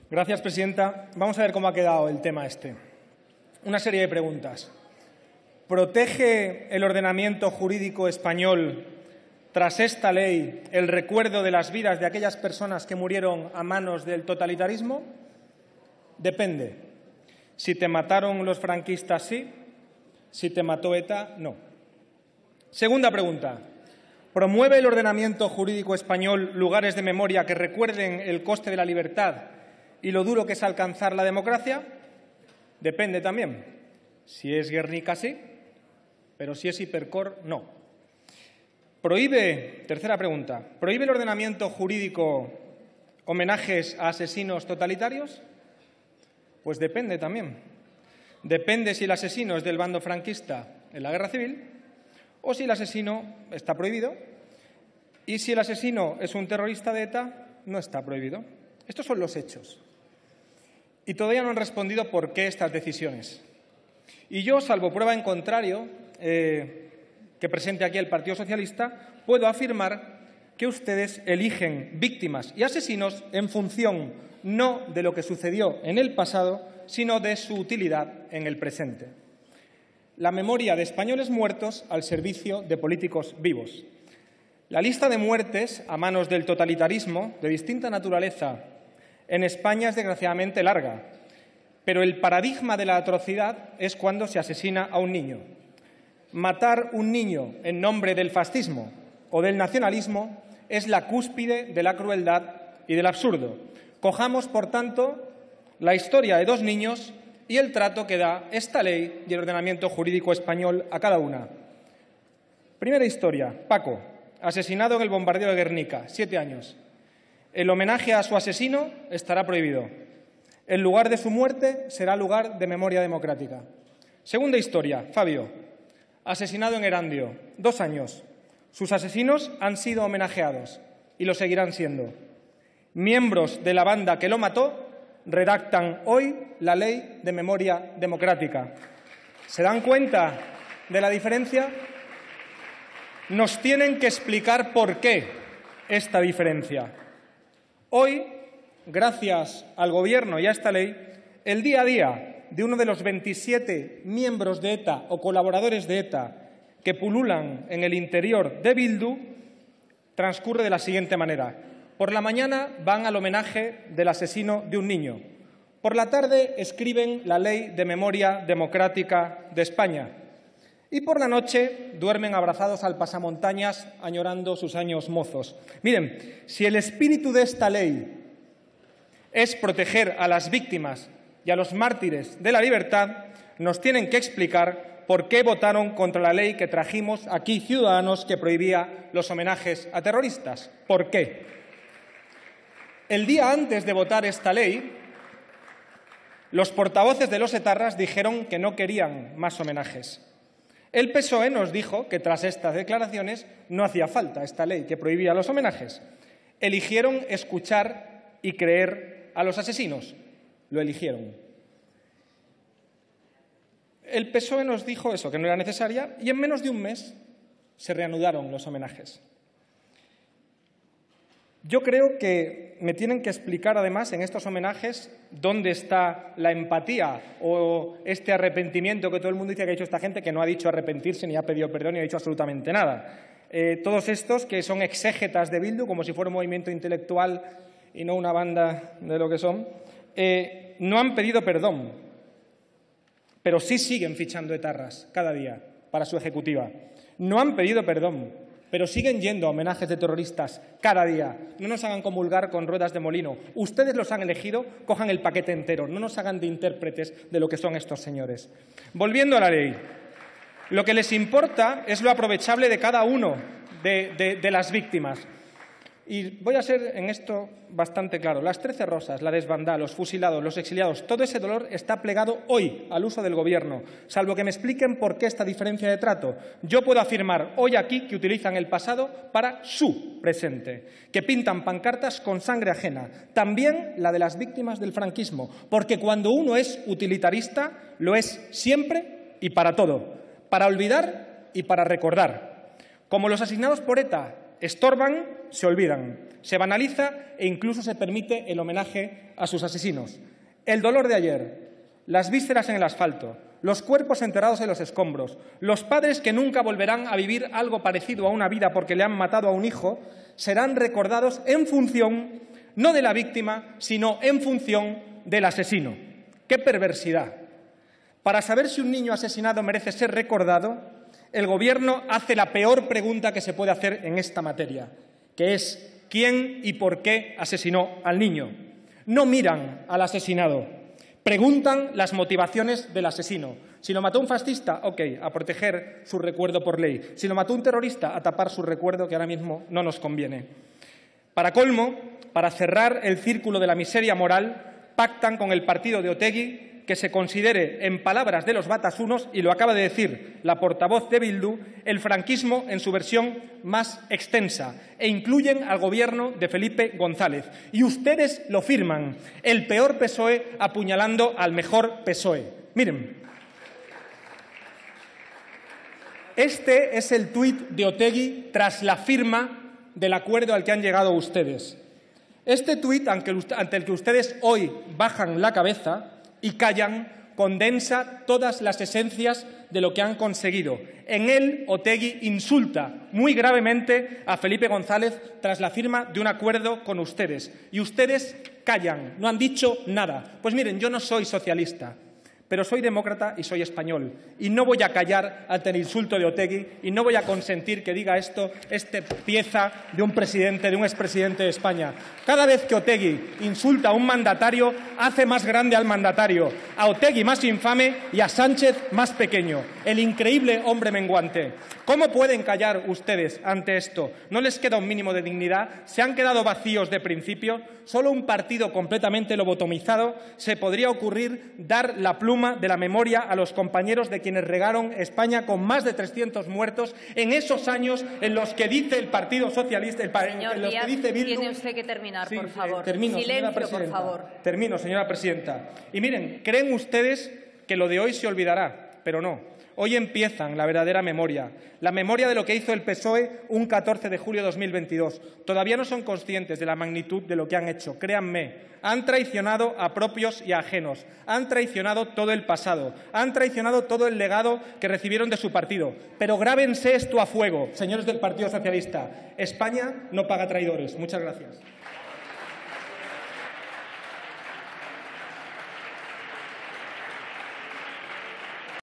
Gracias, presidenta. Vamos a ver cómo ha quedado el tema este. Una serie de preguntas. ¿Protege el ordenamiento jurídico español, tras esta ley, el recuerdo de las vidas de aquellas personas que murieron a manos del totalitarismo? Depende. Si te mataron los franquistas, sí. Si te mató ETA, no. Segunda pregunta. ¿Promueve el ordenamiento jurídico español lugares de memoria que recuerden el coste de la libertad y lo duro que es alcanzar la democracia? Depende también. Si es Guernica, sí, pero si es Hipercor, no. Tercera pregunta, ¿prohíbe el ordenamiento jurídico homenajes a asesinos totalitarios? Pues depende también. Depende si el asesino es del bando franquista en la Guerra Civil o si el asesino está prohibido y si el asesino es un terrorista de ETA, no está prohibido. Estos son los hechos. Y todavía no han respondido por qué estas decisiones. Y yo, salvo prueba en contrario que presente aquí el Partido Socialista, puedo afirmar que ustedes eligen víctimas y asesinos en función no de lo que sucedió en el pasado, sino de su utilidad en el presente. La memoria de españoles muertos al servicio de políticos vivos. La lista de muertes a manos del totalitarismo, de distinta naturaleza, en España es desgraciadamente larga, pero el paradigma de la atrocidad es cuando se asesina a un niño. Matar un niño en nombre del fascismo o del nacionalismo es la cúspide de la crueldad y del absurdo. Cojamos, por tanto, la historia de dos niños y el trato que da esta ley y el ordenamiento jurídico español a cada una. Primera historia. Paco, asesinado en el bombardeo de Guernica, 7 años. El homenaje a su asesino estará prohibido. El lugar de su muerte será lugar de memoria democrática. Segunda historia. Fabio, asesinado en Erandio, 2 años. Sus asesinos han sido homenajeados y lo seguirán siendo. Miembros de la banda que lo mató redactan hoy la Ley de Memoria Democrática. ¿Se dan cuenta de la diferencia? Nos tienen que explicar por qué esta diferencia. Hoy, gracias al Gobierno y a esta ley, el día a día de uno de los 27 miembros de ETA o colaboradores de ETA que pululan en el interior de Bildu transcurre de la siguiente manera. Por la mañana van al homenaje del asesino de un niño. Por la tarde escriben la Ley de Memoria Democrática de España. Y por la noche duermen abrazados al pasamontañas añorando sus años mozos. Miren, si el espíritu de esta ley es proteger a las víctimas y a los mártires de la libertad, nos tienen que explicar por qué votaron contra la ley que trajimos aquí Ciudadanos que prohibía los homenajes a terroristas. ¿Por qué? El día antes de votar esta ley, los portavoces de los etarras dijeron que no querían más homenajes. El PSOE nos dijo que tras estas declaraciones no hacía falta esta ley que prohibía los homenajes. Eligieron escuchar y creer a los asesinos. Lo eligieron. El PSOE nos dijo eso, que no era necesaria, y en menos de un mes se reanudaron los homenajes. Yo creo que me tienen que explicar, además, en estos homenajes, dónde está la empatía o este arrepentimiento que todo el mundo dice que ha hecho esta gente, que no ha dicho arrepentirse, ni ha pedido perdón, ni ha dicho absolutamente nada. Todos estos que son exégetas de Bildu, como si fuera un movimiento intelectual y no una banda de lo que son, no han pedido perdón, pero sí siguen fichando etarras cada día para su ejecutiva. No han pedido perdón, pero siguen yendo a homenajes de terroristas cada día. No nos hagan comulgar con ruedas de molino. Ustedes los han elegido, cojan el paquete entero. No nos hagan de intérpretes de lo que son estos señores. Volviendo a la ley, lo que les importa es lo aprovechable de cada uno de las víctimas. Y voy a ser en esto bastante claro. Las 13 rosas, la desbandada, los fusilados, los exiliados, todo ese dolor está plegado hoy al uso del Gobierno, salvo que me expliquen por qué esta diferencia de trato. Yo puedo afirmar hoy aquí que utilizan el pasado para su presente, que pintan pancartas con sangre ajena, también la de las víctimas del franquismo, porque cuando uno es utilitarista, lo es siempre y para todo, para olvidar y para recordar. Como los asesinados por ETA estorban, se olvidan, se banaliza e incluso se permite el homenaje a sus asesinos. El dolor de ayer, las vísceras en el asfalto, los cuerpos enterrados en los escombros, los padres que nunca volverán a vivir algo parecido a una vida porque le han matado a un hijo, serán recordados en función no de la víctima, sino en función del asesino. ¡Qué perversidad! Para saber si un niño asesinado merece ser recordado, el Gobierno hace la peor pregunta que se puede hacer en esta materia, que es ¿quién y por qué asesinó al niño? No miran al asesinado, preguntan las motivaciones del asesino. Si lo mató un fascista, ok, a proteger su recuerdo por ley. Si lo mató un terrorista, a tapar su recuerdo, que ahora mismo no nos conviene. Para colmo, para cerrar el círculo de la miseria moral, pactan con el partido de Otegi que se considere, en palabras de los batasunos, y lo acaba de decir la portavoz de Bildu, el franquismo en su versión más extensa, e incluyen al Gobierno de Felipe González. Y ustedes lo firman, el peor PSOE apuñalando al mejor PSOE. Miren, este es el tuit de Otegi tras la firma del acuerdo al que han llegado ustedes. Este tuit, ante el que ustedes hoy bajan la cabeza y callan, condensa todas las esencias de lo que han conseguido. En él, Otegi insulta muy gravemente a Felipe González tras la firma de un acuerdo con ustedes. Y ustedes callan, no han dicho nada. Pues miren, yo no soy socialista, pero soy demócrata y soy español. Y no voy a callar ante el insulto de Otegi y no voy a consentir que diga esto pieza de un presidente, de un expresidente de España. Cada vez que Otegi insulta a un mandatario, hace más grande al mandatario, a Otegi más infame y a Sánchez más pequeño. El increíble hombre menguante. ¿Cómo pueden callar ustedes ante esto? ¿No les queda un mínimo de dignidad? ¿Se han quedado vacíos de principio? Solo un partido completamente lobotomizado se podría ocurrir dar la pluma de la memoria a los compañeros de quienes regaron España con más de 300 muertos en esos años en los que dice el Partido Socialista, en los que dice Bildu. Tiene usted que terminar, por favor. Termino, Silencio, por favor. Termino, señora presidenta. Y miren, creen ustedes que lo de hoy se olvidará, pero no. Hoy empiezan la verdadera memoria, la memoria de lo que hizo el PSOE un 14 de julio de 2022. Todavía no son conscientes de la magnitud de lo que han hecho, créanme. Han traicionado a propios y a ajenos, han traicionado todo el pasado, han traicionado todo el legado que recibieron de su partido. Pero grábense esto a fuego, señores del Partido Socialista. España no paga traidores. Muchas gracias.